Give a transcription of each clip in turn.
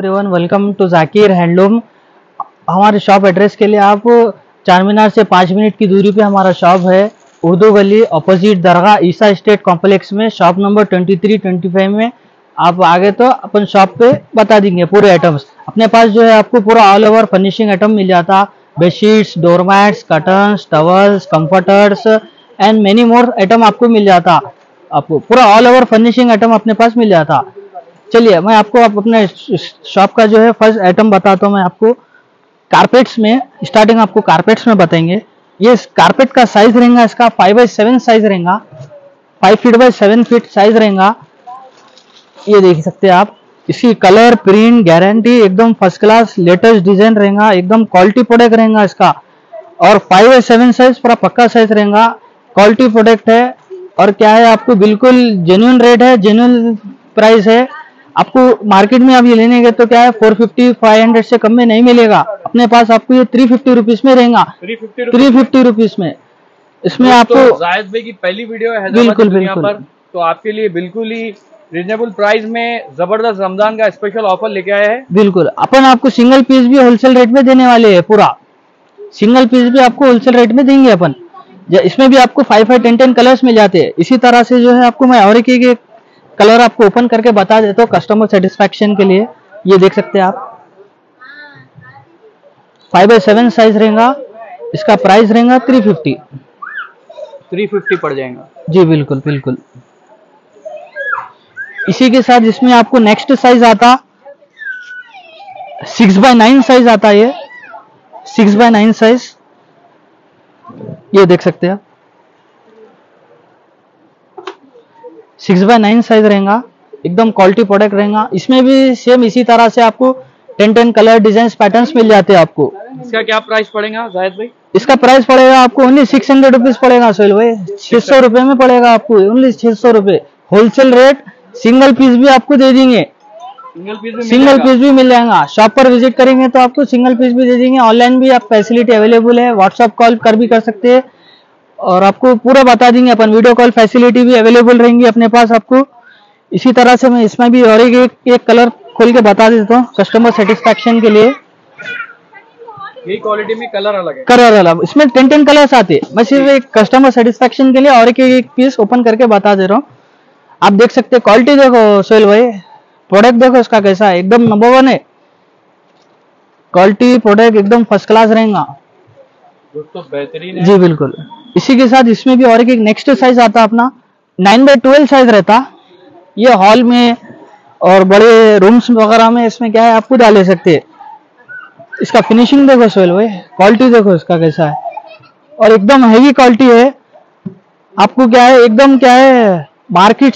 Everyone, welcome to Zakir handloom. हमारे shop address के लिए आप चार मीनार से 5 मिनट की दूरी पे हमारा शॉप है। उर्दू गली अपोजिट दरगाह ईसा स्टेट कॉम्प्लेक्स में शॉप नंबर 23-25 में आप आगे तो अपन शॉप पे बता देंगे पूरे आइटम्स। अपने पास जो है आपको पूरा ऑल ओवर फर्निशिंग आइटम मिल जाता, bedsheets, doormats, curtains, towels, comforters and many more item आपको मिल जाता। आपको पूरा ऑल ओवर फर्निशिंग आइटम अपने पास मिल जाता। चलिए मैं आपको अपने शॉप का जो है फर्स्ट आइटम बताता हूँ। मैं आपको कारपेट्स में स्टार्टिंग आपको कारपेट्स में बताएंगे। ये कारपेट का साइज रहेगा, इसका 5x7 साइज रहेगा, 5 फीट बाय 7 फीट साइज रहेगा। ये देख सकते हैं आप। इसकी कलर प्रिंट गारंटी एकदम फर्स्ट क्लास लेटेस्ट डिजाइन रहेगा, एकदम क्वालिटी प्रोडक्ट रहेगा इसका। और 5x7 साइज पूरा पक्का साइज रहेगा, क्वालिटी प्रोडक्ट है। और क्या है, आपको बिल्कुल जेन्युइन रेट है, जेन्युइन प्राइस है। आपको मार्केट में आप ये लेने गए तो क्या है 450-500 से कम में नहीं मिलेगा। अपने पास आपको ये 350 रुपीज में रहेगा, 350 रुपीज में। इसमें आपको जायद भाई की पहली वीडियो है हैदराबाद दुनिया पर, तो आपके लिए बिल्कुल ही रीजनेबल प्राइस में जबरदस्त रमजान का स्पेशल ऑफर लेके आए हैं। बिल्कुल अपन आपको सिंगल पीस भी होलसेल रेट में देने वाले हैं। पूरा सिंगल पीस भी आपको होलसेल रेट में देंगे अपन। इसमें भी आपको 5-10 कलर्स मिल जाते हैं। इसी तरह से जो है आपको मैं और एक कलर आपको ओपन करके बता देता हूँ कस्टमर सेटिस्फैक्शन के लिए। ये देख सकते हैं आप, 5x7 साइज रहेगा। इसका प्राइस रहेगा 350 पड़ जाएगा जी। बिल्कुल बिल्कुल। इसी के साथ इसमें आपको नेक्स्ट साइज आता 6x9 साइज आता। ये 6x9 साइज, ये देख सकते हैं आप, 6x9 साइज रहेगा, एकदम क्वालिटी प्रोडक्ट रहेगा। इसमें भी सेम इसी तरह से आपको 10 कलर डिजाइन पैटर्न्स मिल जाते हैं आपको। इसका क्या प्राइस पड़ेगा जायद भाई? इसका प्राइस पड़ेगा आपको ओनली 600 रुपीज पड़ेगा सोहेल भाई। 600 रुपए में पड़ेगा आपको, ओनली 600 रुपए होलसेल रेट। सिंगल पीस भी आपको दे देंगे, सिंगल पीस भी मिल जाएगा। शॉप पर विजिट करेंगे तो आपको सिंगल पीस भी दे देंगे। ऑनलाइन भी आप फैसिलिटी अवेलेबल है, व्हाट्सअप कॉल कर भी कर सकते हैं और आपको पूरा बता देंगे अपन। वीडियो कॉल फैसिलिटी भी अवेलेबल रहेंगी अपने पास आपको। इसी तरह से मैं इसमें भी और एक कलर खोल के बता देता हूँ कस्टमर सेटिस्फैक्शन के लिए। यही क्वालिटी में कलर अलग है, कलर अलग। इसमें 10 कलर्स आते। मैं सिर्फ एक कस्टमर सेटिस्फैक्शन के लिए और एक पीस ओपन करके बता दे रहा हूँ। आप देख सकते हैं, क्वालिटी देखो सोहेल भाई, प्रोडक्ट देखो इसका कैसा है, एकदम नंबर 1 है। क्वालिटी प्रोडक्ट एकदम फर्स्ट क्लास रहेगा दोस्तों, बेहतरीन है जी। बिल्कुल। इसी के साथ इसमें भी और एक नेक्स्ट साइज आता अपना 9x12 साइज रहता। ये हॉल में और बड़े रूम्स वगैरह में इसमें क्या है आपको डाल सकते हैं। इसका फिनिशिंग देखो सोहेल भाई, क्वालिटी देखो इसका कैसा है, और एकदम हैवी क्वालिटी है। आपको क्या है, एकदम क्या है मार्केट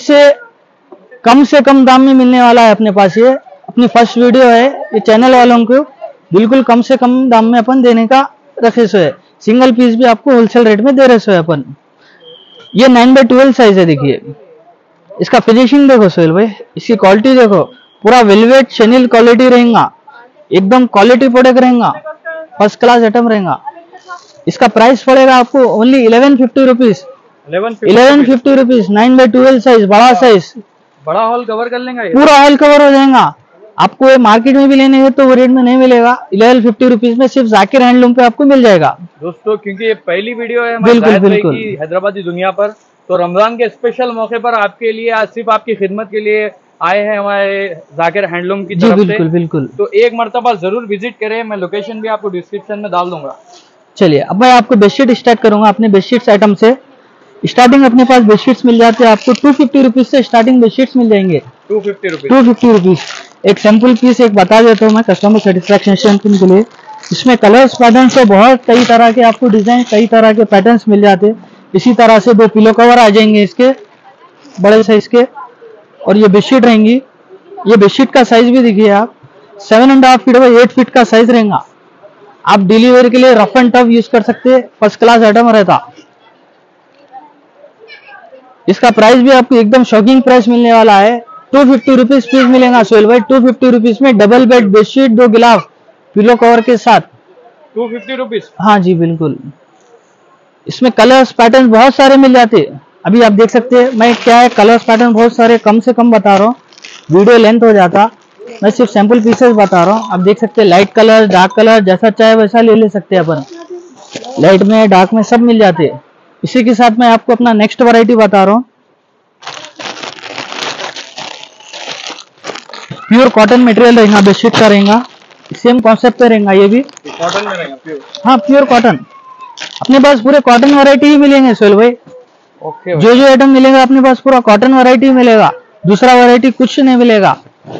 से कम दाम में मिलने वाला है अपने पास। ये अपनी फर्स्ट वीडियो है, ये चैनल वालों को बिल्कुल कम से कम दाम में अपन देने का रखे सो है। सिंगल पीस भी आपको होलसेल रेट में दे रहे सो है अपन। ये 9x12 साइज है। देखिए इसका फिनिशिंग देखो सोहेल भाई, इसकी क्वालिटी देखो, पूरा वेलवेट शनील क्वालिटी रहेगा, एकदम क्वालिटी प्रोडक्ट रहेगा, फर्स्ट क्लास आइटम रहेगा। इसका प्राइस पड़ेगा आपको only 1150 rupees. 1150 rupees 9x12 size, बड़ा साइज, बड़ा हॉल कवर कर लेंगे, पूरा हॉल कवर हो जाएगा। आपको ये मार्केट में भी लेने हैं तो वो रेट में नहीं मिलेगा। 1150 रुपीज में सिर्फ जाकिर हैंडलूम पे आपको मिल जाएगा दोस्तों। क्योंकि ये पहली वीडियो है बिल्कुल बिल्कुल की हैदराबादी दुनिया पर, तो रमजान के स्पेशल मौके पर आपके लिए आज सिर्फ आपकी खिदमत के लिए आए हैं हमारे जाकिर हैंडलूम की तरफ बिल्कुल बिल्कुल। तो एक मर्तबा जरूर विजिट करें। मैं लोकेशन भी आपको डिस्क्रिप्शन में डाल दूंगा। चलिए अब मैं आपको बेडशीट स्टार्ट करूंगा। अपने बेडशीट्स आइटम से स्टार्टिंग अपने पास बेडशीट्स मिल जाते हैं आपको 250 रुपीज से स्टार्टिंग बेडशीट्स मिल जाएंगे। 250 रुपीज। एक सैंपल पीस एक बता देता हूँ मैं कस्टमर सेटिस्फैक्शन के लिए। इसमें कलर्स पैटर्न से बहुत कई तरह के आपको डिजाइन, कई तरह के पैटर्न्स मिल जाते हैं। इसी तरह से 2 पिलो कवर आ जाएंगे इसके बड़े साइज के, और ये बेडशीट रहेंगी। ये बेडशीट का साइज भी देखिए आप, 7.5 फीट बाय 8 फीट का साइज रहेगा। आप डेली वेयर के लिए रफ एंड टफ यूज कर सकते हैं, फर्स्ट क्लास आइटम रहता। इसका प्राइस भी आपको एकदम शॉकिंग प्राइस मिलने वाला है। 250 रुपीज पीस मिलेगा सोहेल भाई। 250 रुपीज में डबल बेड बेडशीट, 2 गिलाफ पिलो कवर के साथ 250 रुपीज। हाँ जी बिल्कुल। इसमें कलर्स पैटर्न बहुत सारे मिल जाते हैं। अभी आप देख सकते हैं मैं क्या है कलर्स पैटर्न बहुत सारे कम से कम बता रहा हूँ, वीडियो लेंथ हो जाता। मैं सिर्फ सैंपल पीसेस बता रहा हूँ। आप देख सकते हैं लाइट कलर, डार्क कलर, जैसा चाहे वैसा ले सकते हैं अपन। लाइट में, डार्क में सब मिल जाते हैं। इसी के साथ मैं आपको अपना नेक्स्ट वैरायटी बता रहा हूँ। प्योर कॉटन मटेरियल रहेगा, बेडशीट का रहेगा, सेम कॉन्सेप्ट पे रहेगा। ये भी कॉटन में रहेगा प्योर। हाँ, प्योर कॉटन। अपने पास पूरे कॉटन वैरायटी ही मिलेंगे सोहेल भाई। ओके। जो जो आइटम मिलेगा अपने पास पूरा कॉटन वैरायटी मिलेगा, दूसरा वैरायटी कुछ नहीं मिलेगा।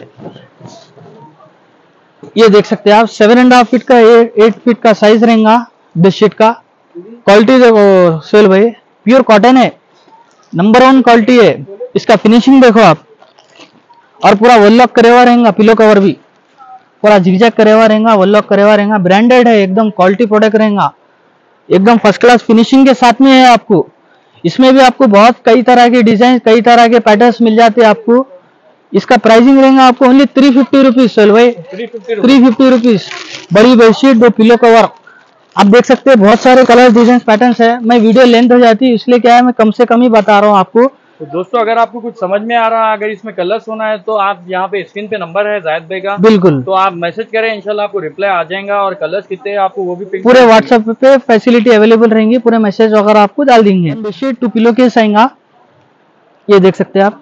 ये देख सकते हैं आप 7.5 फीट का 8 फीट का साइज रहेगा बेडशीट का। क्वालिटी देखो सोहेल भाई, प्योर कॉटन है, नंबर 1 क्वालिटी है। इसका फिनिशिंग देखो आप, और पूरा वॉललॉक करे हुआ रहेगा। पिलो कवर भी पूरा जिगजैग करे हुआ रहेगा, वॉललॉक करे हुआ रहेगा। ब्रांडेड है, एकदम क्वालिटी प्रोडक्ट रहेगा, एकदम फर्स्ट क्लास फिनिशिंग के साथ में है आपको। इसमें भी आपको बहुत कई तरह के डिजाइन, कई तरह के पैटर्न्स मिल जाते हैं आपको। इसका प्राइसिंग रहेगा आपको ओनली 350 रुपीज सोहेल भाई, 350 रुपीज। बड़ी बेडशीट, 2 पिलो कवर। आप देख सकते हैं बहुत सारे कलर, डिजाइन, पैटर्न्स है। मैं वीडियो लेंथ हो जाती है इसलिए क्या है, मैं कम से कम ही बता रहा हूँ आपको। तो दोस्तों अगर आपको कुछ समझ में आ रहा है, अगर इसमें कलर्स होना है तो आप यहाँ पे स्क्रीन पे नंबर है जायद भाई का, बिल्कुल, तो आप मैसेज करें, इंशाल्लाह आपको रिप्लाई आ जाएगा। और कलर्स कितने हैं आपको वो भी पिक पूरे व्हाट्सएप पे फैसिलिटी अवेलेबल रहेंगी, पूरे मैसेज वगैरह आपको डाल देंगे। बेडशीट 2 पिलो केस आएगा, ये देख सकते हैं आप।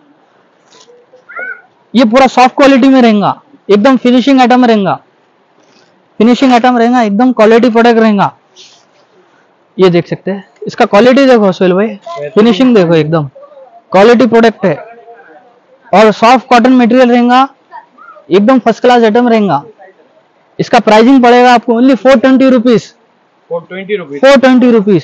ये पूरा सॉफ्ट क्वालिटी में रहेगा, एकदम फिनिशिंग आइटम रहेगा, फिनिशिंग आइटम रहेगा, एकदम क्वालिटी प्रोडक्ट रहेगा। ये देख सकते हैं, इसका क्वालिटी देखो सोहेल भाई, फिनिशिंग देखो, एकदम क्वालिटी प्रोडक्ट है और सॉफ्ट कॉटन मटेरियल रहेगा, एकदम फर्स्ट क्लास आइटम रहेगा। इसका प्राइसिंग पड़ेगा आपको only 420 rupees, 420 rupees.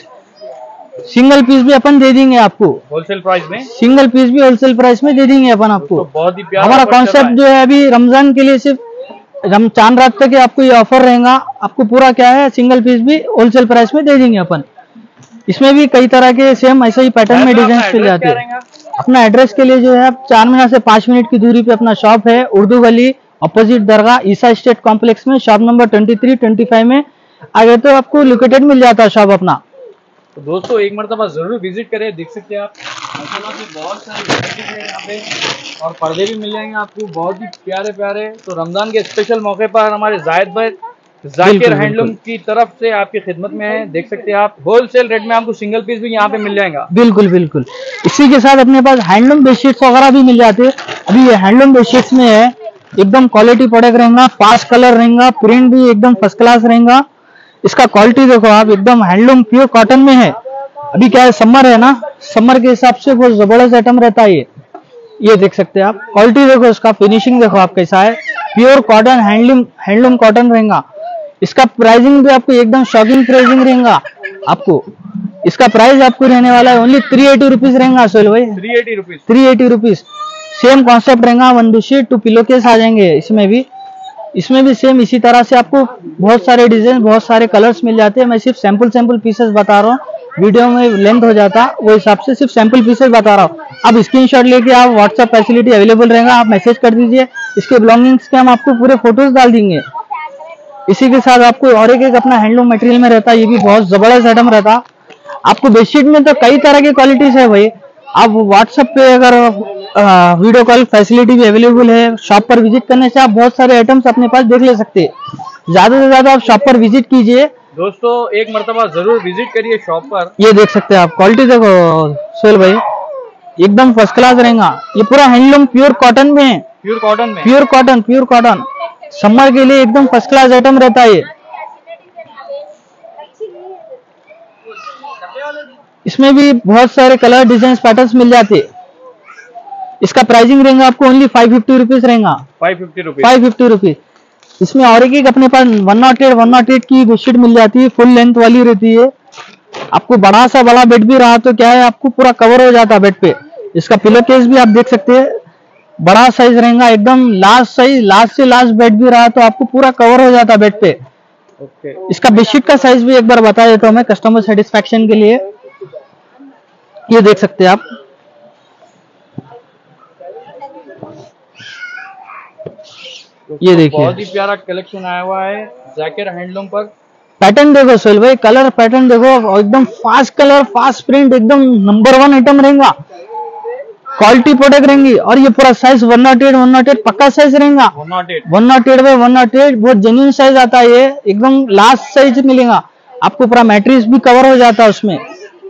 Single piece भी अपन दे देंगे आपको होलसेल प्राइस में, सिंगल पीस भी होलसेल प्राइस में दे देंगे अपन आपको। तो बहुत ही प्यारा हमारा कॉन्सेप्ट जो है अभी रमजान के लिए, सिर्फ चांद रात तक आपको ये ऑफर रहेगा। आपको पूरा क्या है, सिंगल पीस भी होलसेल प्राइस में दे देंगे अपन। इसमें भी कई तरह के सेम ऐसे ही पैटर्न में डिजाइन मिल जाते हैं। अपना एड्रेस के लिए जो है, आप 4 मीनार से 5 मिनट की दूरी पे अपना शॉप है, उर्दू गली अपोजिट दरगाह ईसा स्टेट कॉम्प्लेक्स में, शॉप नंबर 23-25 में आगे तो आपको लोकेटेड मिल जाता है शॉप अपना। तो दोस्तों एक मरतबा जरूर विजिट करें। देख सकते हैं आप माशाल्लाह से बहुत सारी वैरायटी है यहाँ पे, और पर्दे भी मिल जाएंगे आपको बहुत ही प्यारे प्यारे। तो रमजान के स्पेशल मौके पर हमारे जायद भाई जाकिर हैंडलूम की तरफ से आपकी खिदमत में है। देख सकते हैं आप, होलसेल रेट में आपको सिंगल पीस भी यहाँ पे मिल जाएगा। बिल्कुल बिल्कुल। इसी के साथ अपने पास हैंडलूम बेडशीट्स वगैरह भी मिल जाते हैं। अभी ये हैंडलूम बेडशीट्स में है, एकदम क्वालिटी प्रोडक्ट रहेगा, फास्ट कलर रहेगा, प्रिंट भी एकदम फर्स्ट क्लास रहेगा। इसका क्वालिटी देखो आप, एकदम हैंडलूम प्योर कॉटन में है। अभी क्या है, समर है ना, समर के हिसाब से बहुत जबरदस्त आइटम रहता है ये देख सकते हैं आप। क्वालिटी देखो, इसका फिनिशिंग देखो आप कैसा है, प्योर कॉटन, हैंडलूम कॉटन रहेगा। इसका प्राइसिंग भी आपको एकदम शॉकिंग प्राइसिंग रहेगा आपको। इसका प्राइस आपको रहने वाला है ओनली 380 रुपीज रहेगा सोहेल भाई, 380 रुपीज। सेम कॉन्सेप्ट रहेगा, 1 बेडशीट 2 पिलो केस आ जाएंगे। इसमें भी सेम इसी तरह से आपको बहुत सारे डिजाइन, बहुत सारे कलर्स मिल जाते हैं। मैं सिर्फ सैंपल पीसेस बता रहा हूँ, वीडियो में लेंथ हो जाता, वो हिसाब से सिर्फ सैंपल पीसेस बता रहा हूँ। आप स्क्रीनशॉट लेके आप व्हाट्सएप फैसिलिटी अवेलेबल रहेगा, आप मैसेज कर दीजिए, इसके बिलोंगिंग्स के हम आपको पूरे फोटोज डाल देंगे। इसी के साथ आपको और एक अपना हैंडलूम मटेरियल में रहता है, ये भी बहुत जबरदस्त आइटम रहता है। आपको बेडशीट में तो कई तरह की क्वालिटीज है भाई। आप व्हाट्सएप पे अगर वीडियो कॉल फैसिलिटी भी अवेलेबल है, शॉप पर विजिट करने से आप बहुत सारे आइटम्स अपने पास देख ले सकते हैं। ज्यादा से ज्यादा आप शॉप पर विजिट कीजिए दोस्तों, एक मरतबा जरूर विजिट करिए शॉप पर। ये देख सकते हैं आप, क्वालिटी देखो सोहेल भाई, एकदम फर्स्ट क्लास रहेगा। ये पूरा हैंडलूम प्योर कॉटन में है, प्योर कॉटन। समर के लिए एकदम फर्स्ट क्लास आइटम रहता है। इसमें भी बहुत सारे कलर, डिजाइन, पैटर्न्स मिल जाते हैं। इसका प्राइसिंग रहेगा आपको ओनली 550 रुपीज रहेगा, 550 रुपीज। इसमें और एक अपने पास 108 की बेडशीट मिल जाती है, फुल लेंथ वाली रहती है। आपको बड़ा बेड भी रहा तो क्या है, आपको पूरा कवर हो जाता है बेड पे। इसका पिलो केस भी आप देख सकते हैं, बड़ा साइज रहेगा, एकदम लास्ट साइज, लास्ट से लास्ट बेड भी रहा तो आपको पूरा कवर हो जाता है बेड पे। इसका बेडशीट का साइज भी एक बार बता देता हूं मैं कस्टमर सेटिस्फेक्शन के लिए। ये देख सकते हैं आप, ये देखिए बहुत ही प्यारा कलेक्शन आया हुआ है जाकिर हैंडलूम पर। पैटर्न देखो सोहेल भाई, कलर पैटर्न देखो, एकदम फास्ट कलर, फास्ट प्रिंट, एकदम नंबर 1 आइटम रहेगा। क्वालिटी प्रोडक्ट रहेंगी। और ये पूरा साइज 108 पक्का साइज रहेगा। 108 बाय 108 बहुत जेन्युइन साइज आता है, ये एकदम लास्ट साइज मिलेगा आपको। पूरा मैट्रिक्स भी कवर हो जाता है उसमें।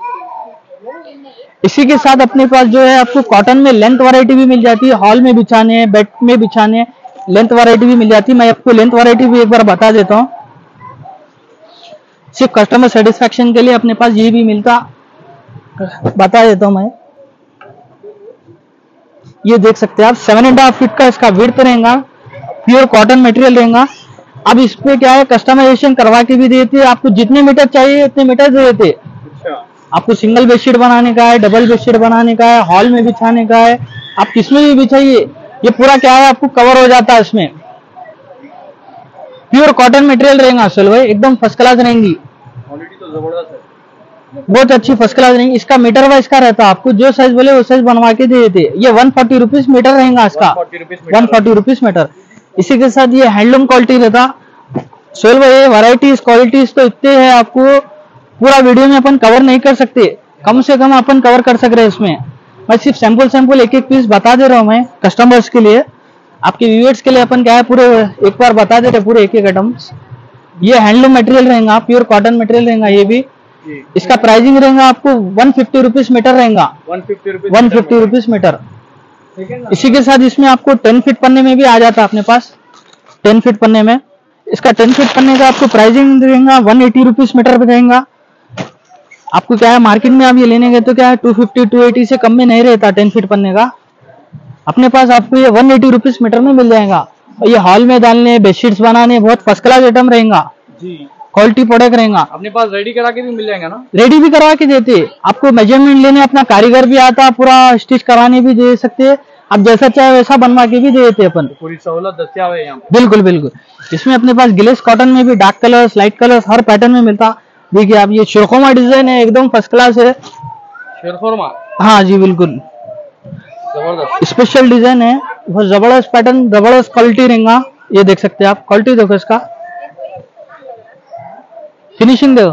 इसी के साथ अपने पास जो है आपको कॉटन में लेंथ वैरायटी भी मिल जाती है। हॉल में बिछाने, बेड में बिछाने लेंथ वैरायटी भी मिल जाती है। मैं आपको लेंथ वैरायटी भी एक बार बता देता हूँ, सिर्फ कस्टमर सेटिस्फेक्शन के लिए अपने पास ये भी मिलता, बता देता हूँ मैं। ये देख सकते हैं आप 7.5 फीट का इसका विड्थ रहेगा, प्योर कॉटन मटेरियल रहेगा। अब इसमें क्या है, कस्टमाइजेशन करवा के भी देते हैं, आपको जितने मीटर चाहिए उतने मीटर दे देते। आपको सिंगल बेडशीट बनाने का है, डबल बेडशीट बनाने का है, हॉल में बिछाने का है, आप किसमें भी बिछाइए, ये पूरा क्या है आपको कवर हो जाता है इसमें। प्योर कॉटन मटेरियल रहेगा सोहेल भाई, एकदम फर्स्ट क्लास रहेंगी। क्वालिटी तो जबरदस्त है, बहुत अच्छी फर्स्ट क्लास रहेंगी। इसका मीटर वाइज का रहता है, आपको जो साइज बोले वो साइज बनवा के दे देते। ये 140 रुपीज मीटर रहेगा इसका, 140 रुपीज मीटर। इसी के साथ ये हैंडलूम क्वालिटी रहता सोहेल भाई। वैरायटीज क्वालिटीज तो इतने हैं, आपको पूरा वीडियो में अपन कवर नहीं कर सकते, कम से कम अपन कवर कर सक रहे हैं इसमें। मैं सिर्फ सैंपल एक पीस बता दे रहा हूँ मैं कस्टमर्स के लिए, आपके व्यूअर्स के लिए अपन क्या है पूरे एक बार बता देते पूरे एक आइटम्स। ये हैंडलूम मटेरियल रहेगा, प्योर कॉटन मटेरियल रहेगा ये भी। इसका प्राइसिंग रहेगा आपको 150 रुपीज मीटर रहेगा, 150 रुपीज मीटर। इसी के साथ इसमें आपको 10 फीट पन्ने में भी आ जाता है अपने पास, 10 फीट पन्ने में। इसका 10 फीट पन्ने का आपको प्राइसिंग रहेगा 180 रुपीज मीटर पे रहेगा। आपको क्या है मार्केट में आप ये लेने गए तो क्या है 250 280 से कम में नहीं रहता 10 फीट पन्ने का। अपने पास आपको ये 180 रुपीज मीटर में मिल जाएगा। और ये हॉल में डालने, बेडशीट्स बनाने बहुत फर्स्ट क्लास आइटम रहेगा जी, क्वालिटी प्रोडक्ट रहेगा। अपने पास रेडी करा के भी मिल जाएगा ना? रेडी भी करवा के देते, आपको मेजरमेंट लेने अपना कारीगर भी आता, पूरा स्टिच कराने भी दे सकते, आप जैसा चाहे वैसा बनवा के भी दे देते अपन। पूरी सहूलत दस्तियाब है यहाँ पे। बिल्कुल बिल्कुल। इसमें अपने पास ग्लेस कॉटन में भी डार्क कलर्स, लाइट कलर्स हर पैटर्न में मिलता। देखिए आप ये शिरखोमा डिजाइन है, एकदम फर्स्ट क्लास है। शिरखोमा? हाँ जी बिल्कुल, जबरदस्त स्पेशल डिजाइन है, बहुत जबरदस्त पैटर्न, जबरदस्त क्वालिटी रहेगा। ये देख सकते हैं आप, क्वालिटी देखो इसका, फिनिशिंग देखो,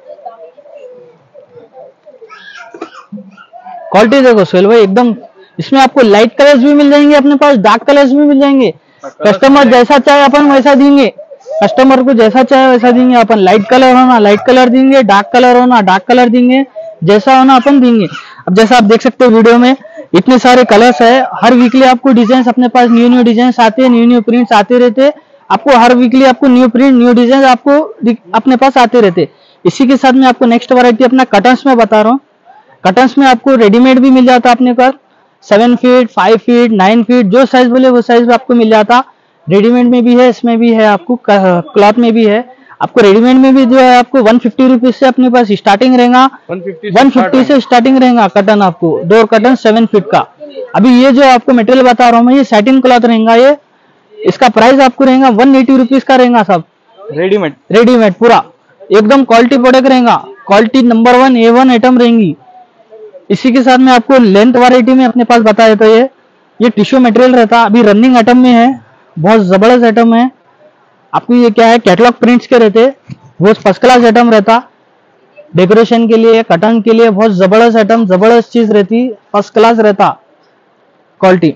क्वालिटी देखो सोहेल भाई एकदम। इसमें आपको लाइट कलर्स भी मिल जाएंगे अपने पास, डार्क कलर्स भी मिल जाएंगे। कस्टमर जैसा चाहे अपन वैसा देंगे, कस्टमर को जैसा चाहे वैसा देंगे अपन। लाइट कलर होना लाइट कलर देंगे, डार्क कलर होना डार्क कलर देंगे, जैसा होना अपन देंगे। अब जैसा आप देख सकते हो वीडियो में इतने सारे कलर्स है, हर वीकली आपको डिजाइन अपने पास न्यू डिजाइन आते हैं, न्यू प्रिंट्स आते रहते हैं। आपको हर वीकली आपको न्यू प्रिंट, न्यू डिजाइन आपको अपने पास आते रहते। इसी के साथ में आपको नेक्स्ट वैरायटी अपना कटन्स में बता रहा हूँ। कटन्स में आपको रेडीमेड भी मिल जाता अपने पास, 7 फीट 5 फीट 9 फीट जो साइज बोले वो साइज आपको मिल जाता। रेडीमेड में भी है, इसमें भी है, आपको क्लॉथ में भी है। आपको रेडीमेड में भी जो है आपको 150 रुपीज से अपने पास स्टार्टिंग रहेगा, 150 से स्टार्टिंग रहेगा कटन आपको, डोर कटन 7 फीट का। अभी ये जो आपको मटेरियल बता रहा हूँ मैं, ये सैटिन क्लॉथ रहेगा ये। इसका प्राइस आपको रहेगा 180 रुपीज का रहेगा सब, रेडीमेड पूरा एकदम क्वालिटी प्रोडक्ट रहेगा, क्वालिटी नंबर 1 A1 आइटम रहेंगी। इसी के साथ में आपको लेंथ वैरायटी में अपने पास बता देता है, ये टिश्यू मटेरियल रहता, अभी रनिंग आइटम में है, बहुत जबरदस्त आइटम है। आपको ये क्या है कैटलॉग प्रिंट्स के रहते, बहुत फर्स्ट क्लास आइटम रहता, डेकोरेशन के लिए, कटन के लिए बहुत जबरदस्त आइटम, जबरदस्त चीज रहती, फर्स्ट क्लास रहता क्वालिटी।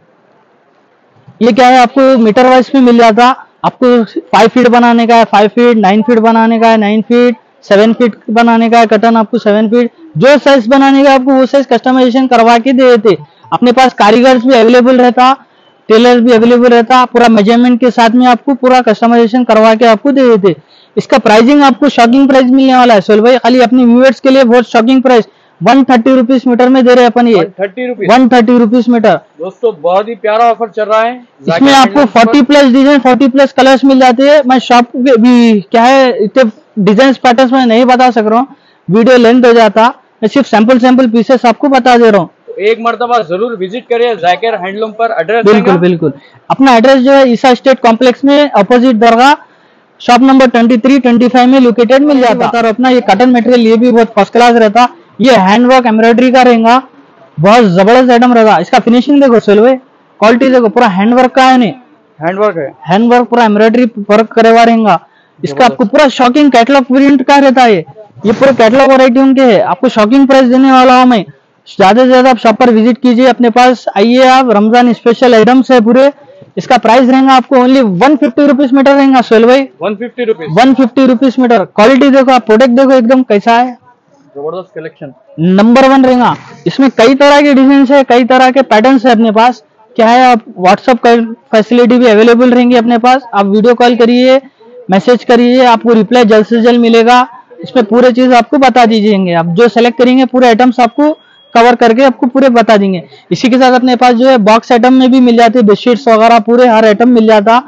ये क्या है आपको मीटर वाइज में मिल जाता। आपको 5 फीट बनाने का है 5 फीट, 9 फीट बनाने का है 9 फीट, 7 फीट बनाने का है कटन आपको 7 फीट, जो साइज बनाने का आपको वो साइज कस्टमाइजेशन करवा के दे देते। अपने पास कारीगर्स भी अवेलेबल रहता, टेलर भी अवेलेबल रहता, पूरा मेजरमेंट के साथ में आपको पूरा कस्टमाइजेशन करवा के आपको दे देते। इसका प्राइसिंग आपको शॉकिंग प्राइस मिलने वाला है सोहेल भाई, खाली अपने व्यूअर्स के लिए बहुत शॉकिंग प्राइस 130 रुपीज मीटर में दे रहे अपन, ये 130 रुपीज मीटर। दोस्तों बहुत ही प्यारा ऑफर चल रहा है। इसमें आपको 40 प्लस डिजाइन 40 प्लस कलर्स मिल जाते हैं। मैं शॉप भी क्या है इतने डिजाइन पैटर्न में नहीं बता सक रहा हूँ, वीडियो लेंथ हो जाता, मैं सिर्फ सैंपल पीसेस आपको बता दे रहा हूँ। एक मर्तबा जरूर विजिट करिए जाकिर हैंडलूम पर। एड्रेस बिल्कुल अपना एड्रेस जो है ईसा स्टेट कॉम्प्लेक्स में अपोजिट दरगाह, शॉप नंबर 23-25 में लोकेटेड मिल जाता। और अपना ये कॉटन मटेरियल ये भी बहुत फर्स्ट क्लास रहता, ये हैंडवर्क एम्ब्रॉयडरी का रहेगा, बहुत जबरदस्त आइटम रहता। इसका फिनिशिंग देखो सोहेल भाई, क्वालिटी देखो, पूरा हैंडवर्क का है, नहीं हैंडवर्क पूरा एम्ब्रॉयडरी वर्क करे हुआ रहेगा। इसका आपको पूरा शॉकिंग कैटलॉग प्रिंट का रहता है, ये पूरे कैटलॉग वैरायटी उनके है। आपको शॉकिंग प्राइस देने वाला हूँ मैं, ज्यादा से ज्यादा आप शॉप पर विजिट कीजिए, अपने पास आइए आप। रमजान स्पेशल आइटम्स है पूरे। इसका प्राइस रहेगा आपको ओनली 150 रुपीज मीटर रहेगा सोहेल भाई। 150 रुपीज, 150 रुपीज मीटर। क्वालिटी देखो आप, प्रोडक्ट देखो एकदम कैसा है, जबरदस्त कलेक्शन, नंबर 1 रहेगा। इसमें कई तरह के डिजाइन है, कई तरह के पैटर्न्स है अपने पास। क्या है, आप व्हाट्सअप फैसिलिटी भी अवेलेबल रहेंगी अपने पास। आप वीडियो कॉल करिए, मैसेज करिए, आपको रिप्लाई जल्द से जल्द मिलेगा। इसमें पूरे चीज आपको बता दीजिएंगे, आप जो सेलेक्ट करेंगे पूरे आइटम्स आपको कवर करके आपको पूरे बता देंगे। इसी के साथ अपने पास जो है बॉक्स आइटम में भी मिल जाते हैं, बेडशीट्स वगैरह पूरे हर आइटम मिल जाता,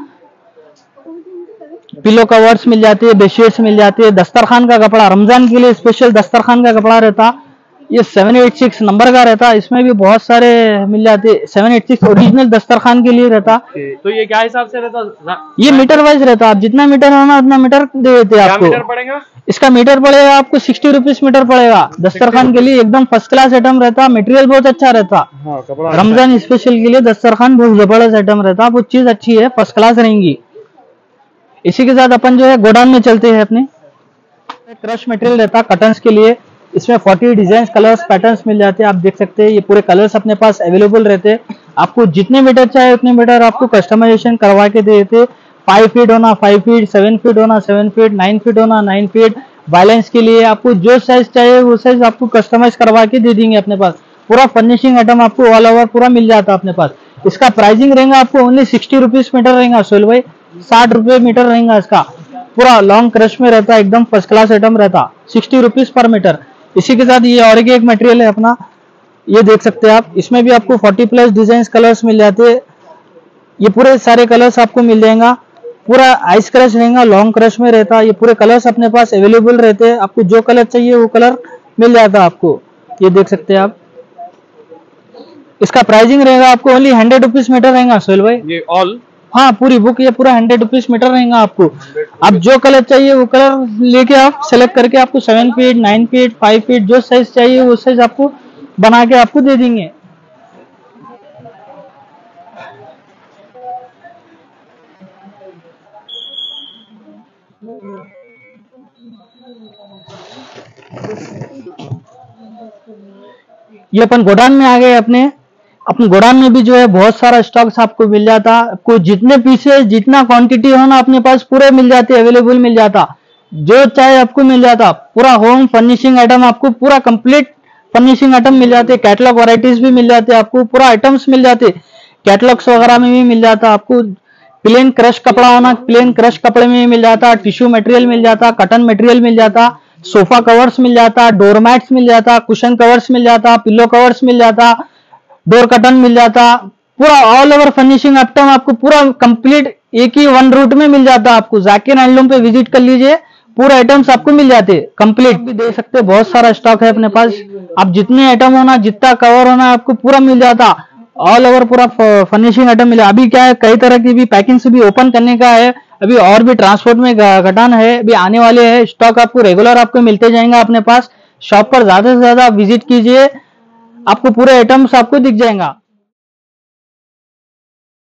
पिलो कवर्स मिल जाती है, बेडशीट्स मिल जाती है। दस्तरखान का कपड़ा, रमजान के लिए स्पेशल दस्तरखान का कपड़ा रहता, ये 786 नंबर का रहता। इसमें भी बहुत सारे मिल जाते, 786 ओरिजिनल दस्तरखान के लिए रहता। तो ये क्या हिसाब से रहता? ये मीटर वाइज रहता, आप जितना मीटर होना उतना मीटर दे देते क्या आपको। मीटर पड़ेगा? इसका मीटर पड़ेगा आपको 60 रुपीज मीटर पड़ेगा। दस्तरखान के लिए एकदम फर्स्ट क्लास आइटम रहता, मटेरियल बहुत अच्छा रहता। हाँ, कपड़ा रमजान स्पेशल के लिए दस्तरखान बहुत जबरदस्त आइटम रहता, वो चीज अच्छी है, फर्स्ट क्लास रहेंगी। इसी के साथ अपन जो है गोडाउन में चलते हैं अपने। क्रश मटेरियल रहता कटन्स के लिए, इसमें 40 डिजाइन कलर्स पैटर्न्स मिल जाते हैं। आप देख सकते हैं ये पूरे कलर्स अपने पास अवेलेबल रहते हैं। आपको जितने मीटर चाहे उतने मीटर आपको कस्टमाइजेशन करवा के दे देते। 5 फीट होना 5 फीट, 7 फीट होना 7 फीट, 9 फीट होना 9 फीट। बैलेंस के लिए आपको जो साइज चाहिए वो साइज आपको कस्टमाइज करवा के दे देंगे अपने पास। पूरा फर्निशिंग आइटम आपको ऑल ओवर पूरा मिल जाता है अपने पास। इसका प्राइसिंग रहेगा आपको ओनली 60 रुपीज मीटर रहेगा सोहेल भाई, 60 रुपए मीटर रहेगा इसका। पूरा लॉन्ग क्रश में रहता, एकदम फर्स्ट क्लास आइटम रहता, 60 रुपीज पर मीटर। इसी के साथ ये और एक मटेरियल है अपना, ये देख सकते हैं आप। इसमें भी आपको 40 प्लस डिजाइन कलर्स मिल जाते हैं। ये पूरे सारे कलर्स आपको मिल जाएगा। पूरा आइस क्रश रहेगा, लॉन्ग क्रश में रहता। ये पूरे कलर्स अपने पास अवेलेबल रहते हैं, आपको जो कलर चाहिए वो कलर मिल जाता आपको। ये देख सकते हैं आप। इसका प्राइसिंग रहेगा आपको ओनली 100 रुपीज मीटर रहेगा सोहेल भाई। ये ऑल, हाँ पूरी बुक ये पूरा 100 रुपीज मीटर रहेगा आपको। आप जो कलर चाहिए वो कलर लेके आप सेलेक्ट करके आपको 7 फीट, 9 फीट, 5 फीट जो साइज चाहिए वो साइज आपको बना के आपको दे देंगे। ये अपन गोडाउन में आ गए अपने गोडाउन में भी जो है बहुत सारा स्टॉक्स आपको मिल जाता। आपको जितने पीसेस जितना क्वांटिटी हो ना अपने पास पूरे मिल जाते, अवेलेबल मिल जाता, जो चाहे आपको मिल जाता। पूरा होम फर्निशिंग आइटम आपको पूरा कंप्लीट फर्निशिंग आइटम मिल जाते। कैटलॉग वैरायटीज भी मिल जाते आपको, पूरा आइटम्स मिल जाते। कैटलॉग्स वगैरह में भी मिल जाता आपको। प्लेन क्रश कपड़ा होना प्लेन क्रश कपड़े में भी मिल जाता, टिश्यू मटेरियल मिल जाता, कटन मटेरियल मिल जाता, सोफा कवर्स मिल जाता, डोरमैट्स मिल जाता, कुशन कवर्स मिल जाता, पिलो कवर्स मिल जाता, डोर कटन मिल जाता। पूरा ऑल ओवर फर्निशिंग आइटम आपको पूरा कंप्लीट एक ही वन रूट में मिल जाता आपको। जाकिर हैंडलूम पे विजिट कर लीजिए, पूरे आइटम्स आपको मिल जाते कंप्लीट भी दे सकते। बहुत सारा स्टॉक है अपने पास, आप जितने आइटम होना जितना कवर होना आपको पूरा मिल जाता। ऑल ओवर पूरा फर्निशिंग आइटम मिला। अभी क्या है, कई तरह की भी पैकिंग से भी ओपन करने का है, अभी और भी ट्रांसपोर्ट में घटाना है, अभी आने वाले हैं। स्टॉक आपको रेगुलर आपको मिलते जाएंगे अपने पास। शॉप पर ज्यादा से ज्यादा विजिट कीजिए, आपको पूरे आइटम्स आपको दिख जाएगा।